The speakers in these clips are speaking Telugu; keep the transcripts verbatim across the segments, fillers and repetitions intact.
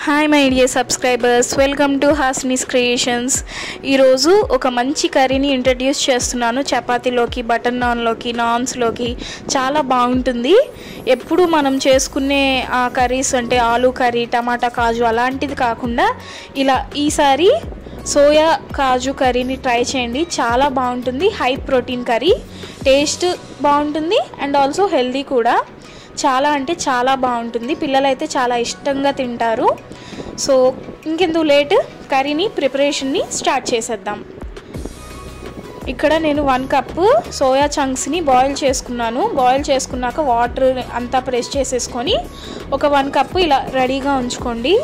Hi my dear subscribers, welcome to Hasnee's creations. ఈరోజు ఒక మంచి కర్రీని ఇంట్రడ్యూస్ చేస్తున్నాను. చపాతీలోకి, బటర్ నాన్లోకి, నాన్స్లోకి చాలా బాగుంటుంది. ఎప్పుడు మనం చేసుకునే ఆ కర్రీస్ అంటే ఆలూ కర్రీ, టమాటా కాజు అలాంటిది కాకుండా ఇలా ఈసారి సోయా కాజు కర్రీని ట్రై చేయండి. చాలా బాగుంటుంది. హై ప్రోటీన్ కర్రీ, టేస్ట్ బాగుంటుంది అండ్ ఆల్సో హెల్దీ కూడా. చాలా అంటే చాలా బాగుంటుంది. పిల్లలైతే చాలా ఇష్టంగా తింటారు. సో ఇంకెందుకు లేట్, కర్రీని ప్రిపరేషన్ని స్టార్ట్ చేసేద్దాం. ఇక్కడ నేను వన్ కప్పు సోయా చంక్స్ని బాయిల్ చేసుకున్నాను. బాయిల్ చేసుకున్నాక వాటర్ అంతా ప్రెస్ చేసేసుకొని ఒక వన్ కప్పు ఇలా రెడీగా ఉంచుకోండి.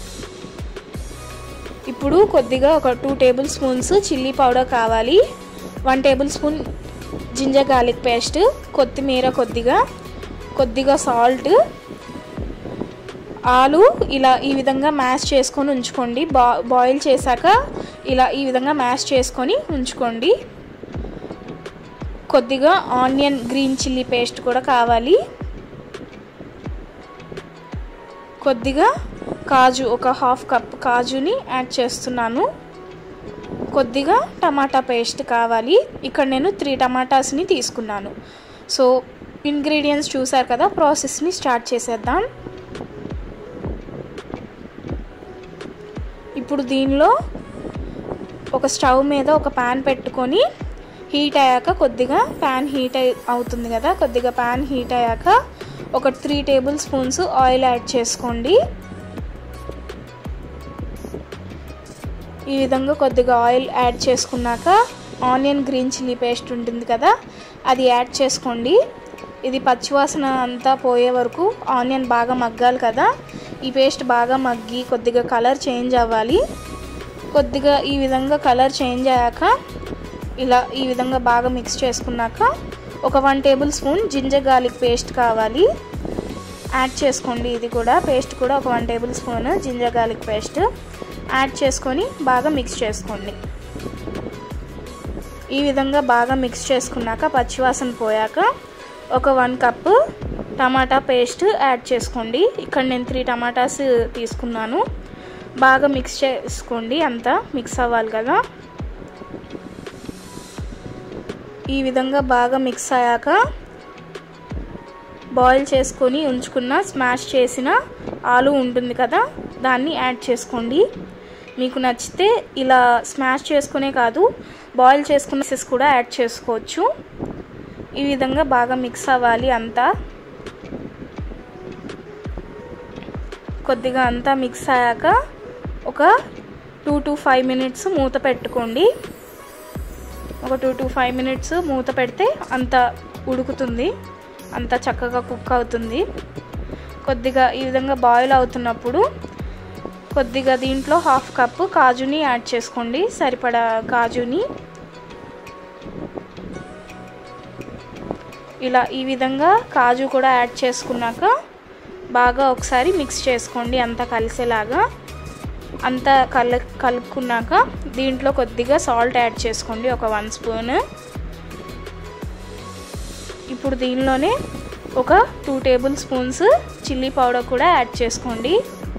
ఇప్పుడు కొద్దిగా ఒక two tablespoons chilli powder కావాలి, one tablespoon ginger garlic paste, కొత్తిమీర కొద్దిగా, కొద్దిగా సాల్ట్, ఆలు ఇలా ఈ విధంగా మ్యాష్ చేసుకొని ఉంచుకోండి. బా బాయిల్ చేశాక ఇలా ఈ విధంగా మ్యాష్ చేసుకొని ఉంచుకోండి. కొద్దిగా ఆనియన్ గ్రీన్ చిల్లీ పేస్ట్ కూడా కావాలి, కొద్దిగా కాజు, ఒక హాఫ్ కప్ కాజుని యాడ్ చేస్తున్నాను, కొద్దిగా టమాటా పేస్ట్ కావాలి. ఇక్కడ నేను త్రీ టమాటాస్ని తీసుకున్నాను. సో ఇంగ్రీడియంట్స్ చూసారు కదా, ప్రాసెస్ని స్టార్ట్ చేసేద్దాం. ఇప్పుడు దీనిలో ఒక స్టవ్ మీద ఒక ప్యాన్ పెట్టుకొని హీట్ అయ్యాక కొద్దిగా ప్యాన్ హీట్ అవుతుంది కదా, కొద్దిగా ప్యాన్ హీట్ అయ్యాక ఒక three tablespoons oil add చేసుకోండి. ఈ విధంగా కొద్దిగా ఆయిల్ యాడ్ చేసుకున్నాక ఆనియన్ గ్రీన్ చిల్లీ పేస్ట్ ఉంటుంది కదా, అది యాడ్ చేసుకోండి. ఇది పచ్చివాసన అంతా పోయే వరకు ఆనియన్ బాగా మగ్గాలి కదా. ఈ పేస్ట్ బాగా మగ్గి కొద్దిగా కలర్ చేంజ్ అవ్వాలి. కొద్దిగా ఈ విధంగా కలర్ చేంజ్ అయ్యాక ఇలా ఈ విధంగా బాగా మిక్స్ చేసుకున్నాక ఒక one tablespoon ginger garlic paste కావాలి, యాడ్ చేసుకోండి. ఇది కూడా పేస్ట్ కూడా ఒక one tablespoon ginger garlic paste add చేసుకొని బాగా మిక్స్ చేసుకోండి. ఈ విధంగా బాగా మిక్స్ చేసుకున్నాక పచ్చివాసన పోయాక ఒక one cup tomato paste add చేసుకోండి. ఇక్కడ నేను త్రీ టమాటాస్ తీసుకున్నాను. బాగా మిక్స్ చేసుకోండి, అంతా మిక్స్ అవ్వాలి కదా. ఈ విధంగా బాగా మిక్స్ అయ్యాక బాయిల్ చేసుకొని ఉంచుకున్న స్మాష్ చేసిన ఆలు ఉంటుంది కదా, దాన్ని యాడ్ చేసుకోండి. మీకు నచ్చితే ఇలా స్మాష్ చేసుకునే కాదు, బాయిల్ చేసుకున్న పీసెస్ కూడా యాడ్ చేసుకోవచ్చు. ఈ విధంగా బాగా మిక్స్ అవ్వాలి అంతా. కొద్దిగా అంతా మిక్స్ అయ్యాక ఒక టూ టు ఫైవ్ మినిట్స్ మూత పెట్టుకోండి. ఒక టూ టు ఫైవ్ మినిట్స్ మూత పెడితే అంత ఉడుకుతుంది, అంత చక్కగా కుక్ అవుతుంది. కొద్దిగా ఈ విధంగా బాయిల్ అవుతున్నప్పుడు కొద్దిగా దీంట్లో హాఫ్ కప్పు కాజుని యాడ్ చేసుకోండి, సరిపడా కాజుని. ఇలా ఈ విధంగా కాజు కూడా యాడ్ చేసుకున్నాక బాగా ఒకసారి మిక్స్ చేసుకోండి అంతా కలిసేలాగా. అంతా కల కలుపుకున్నాక దీంట్లో కొద్దిగా సాల్ట్ యాడ్ చేసుకోండి, ఒక వన్ స్పూన్. ఇప్పుడు దీనిలోనే ఒక two tablespoons chilli powder కూడా యాడ్ చేసుకోండి.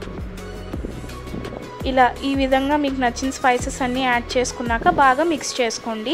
ఇలా ఈ విధంగా మీకు నచ్చిన స్పైసెస్ అన్నీ యాడ్ చేసుకున్నాక బాగా మిక్స్ చేసుకోండి.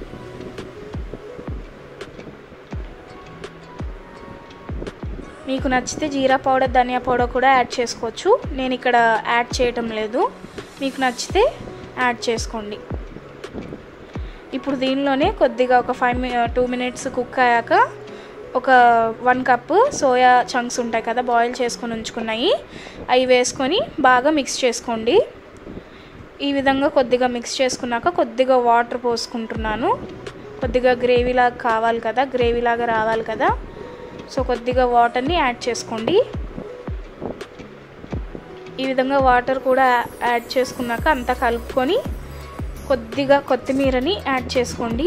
మీకు నచ్చితే జీరా పౌడర్, ధనియా పౌడర్ కూడా యాడ్ చేసుకోవచ్చు. నేను ఇక్కడ యాడ్ చేయటం లేదు, మీకు నచ్చితే యాడ్ చేసుకోండి. ఇప్పుడు దీనిలోనే కొద్దిగా ఒక ఫైవ్ టూ మినిట్స్ కుక్ అయ్యాక ఒక వన్ కప్పు సోయా చంక్స్ ఉంటాయి కదా, బాయిల్ చేసుకొని ఉంచుకున్నాయి, అవి వేసుకొని బాగా మిక్స్ చేసుకోండి. ఈ విధంగా కొద్దిగా మిక్స్ చేసుకున్నాక కొద్దిగా వాటర్ పోసుకుంటున్నాను. కొద్దిగా గ్రేవీలాగా కావాలి కదా, గ్రేవీలాగా రావాలి కదా. సో కొద్దిగా వాటర్ని యాడ్ చేసుకోండి. ఈ విధంగా వాటర్ కూడా యాడ్ చేసుకున్నాక అంతా కలుపుకొని కొద్దిగా కొత్తిమీరని యాడ్ చేసుకోండి.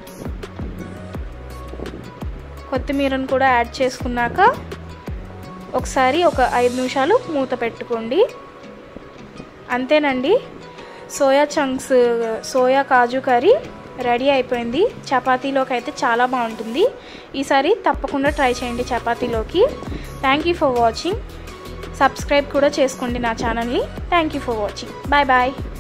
కొత్తిమీరని కూడా యాడ్ చేసుకున్నాక ఒకసారి ఒక ఐదు నిమిషాలు మూత పెట్టుకోండి. అంతేనండి, సోయా చంక్స్ సోయా కాజు కర్రీ రెడీ అయిపోయింది. చపాతీలోకి అయితే చాలా బాగుంటుంది. ఈసారి తప్పకుండా ట్రై చేయండి చపాతీలోకి. Thank you for watching. Subscribe కూడా చేసుకోండి నా ఛానల్ని. Thank you for watching. Bye bye.